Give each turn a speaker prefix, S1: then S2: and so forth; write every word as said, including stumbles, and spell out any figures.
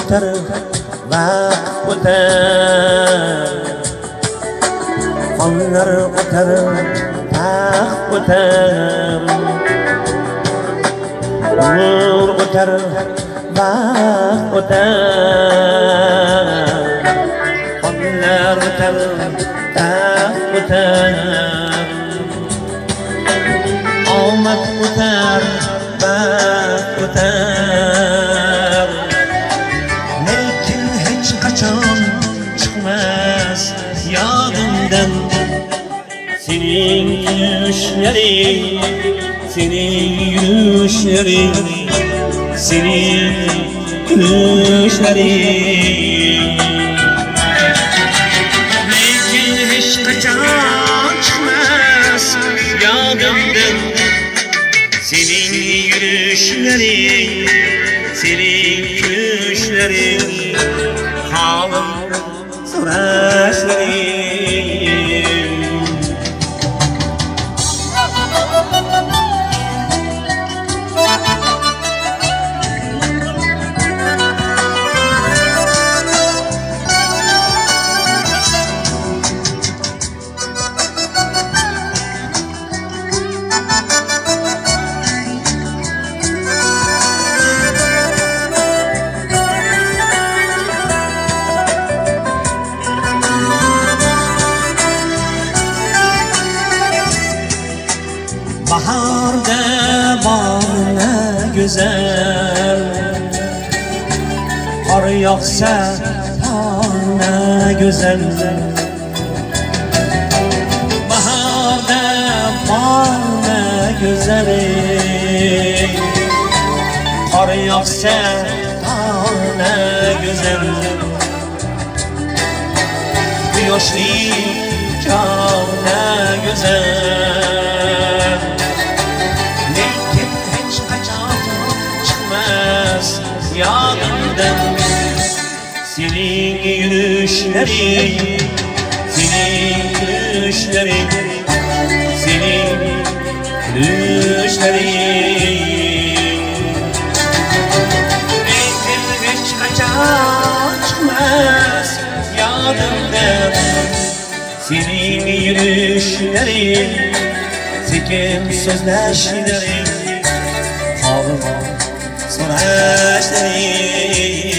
S1: o'tar vaqt o'tar onlar o'tar taxt o'tar nur o'tar vaqt o'tar onlar o'tar taxt o'tar omad o'tar vaqt o'tar lekin hech qachon chiqmas yodimdan sening yurushlaring sening yurishlaring sening kulishlaring lekin hech qachon chiqmas yodimdan sening yurishlaring sening kulishlaring holim so'rashlaring Baharda borna güzel qor yog'sa borna güzel Baharda borna güzel qor yog'sa borna güzel Quyoshli jona güzel yodimdan sening yurishlaring sening kulishlaring sening kulishlaring lekin hech qachon chiqmas yodimdan sening yurishlaring sekin so'zlashlaring holim so'rashlaring